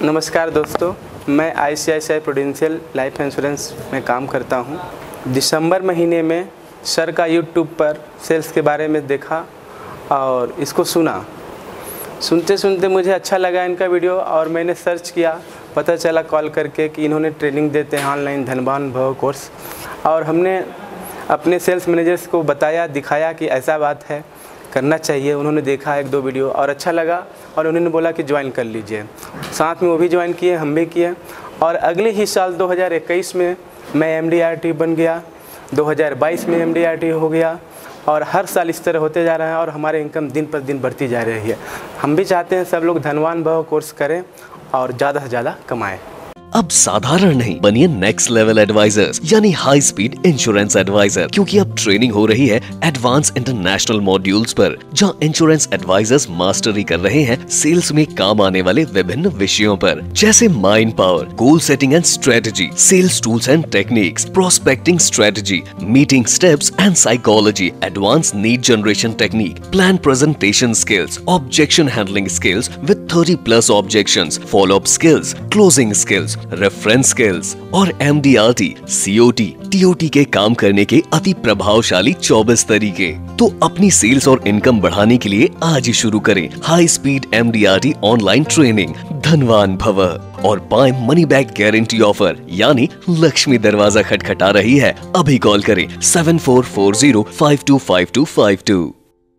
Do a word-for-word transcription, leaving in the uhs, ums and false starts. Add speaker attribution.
Speaker 1: नमस्कार दोस्तों, मैं I C I C I Prudential life insurance में काम करता हूं। दिसंबर महीने में सर का यूट्यूब पर सेल्स के बारे में देखा और इसको सुना। सुनते सुनते मुझे अच्छा लगा इनका वीडियो और मैंने सर्च किया। पता चला कॉल करके कि इन्होंने ट्रेनिंग देते हैं ऑनलाइन धनवान भव कोर्स, और हमने अपने सेल्स मैनेजर्स को बताया, दिखाया कि ऐसा बात है, करना चाहिए। उन्होंने देखा एक दो वीडियो और अच्छा लगा और उन्होंने बोला कि ज्वाइन कर लीजिए। साथ में वो भी ज्वाइन किए, हम भी किए, और अगले ही साल दो हज़ार इक्कीस में मैं एम डी आर टी बन गया, दो हज़ार बाईस में एम डी आर टी हो गया, और हर साल इस तरह होते जा रहा है और हमारे इनकम दिन पर दिन बढ़ती जा रही है। हम भी चाहते हैं सब लोग धनवान भव कोर्स करें और ज़्यादा से ज़्यादा कमाएं।
Speaker 2: अब साधारण नहीं, बनिए नेक्स्ट लेवल एडवाइजर्स यानी हाई स्पीड इंश्योरेंस एडवाइजर, क्योंकि अब ट्रेनिंग हो रही है एडवांस इंटरनेशनल मॉड्यूल्स पर, जहां इंश्योरेंस एडवाइजर्स मास्टरी कर रहे हैं सेल्स में काम आने वाले विभिन्न विषयों पर, जैसे mind power, goal setting and strategy, sales tools and techniques, prospecting strategy, meeting steps and psychology, advance need generation technique, plan presentation skills, objection handling skills with thirty plus objections, follow up skills, closing skills, reference skills और M D R T, C O T, T O T के काम करने के अति प्रभावशाली चौबीस तरीके। तो अपनी सेल्स और इनकम बढ़ाने के लिए आज ही शुरू करें high speed M D R T online training धनवान भव और पाएं मनी बैक गारंटी ऑफर, यानी लक्ष्मी दरवाजा खटखटा रही है। अभी कॉल करें seven four four zero five two five two five to.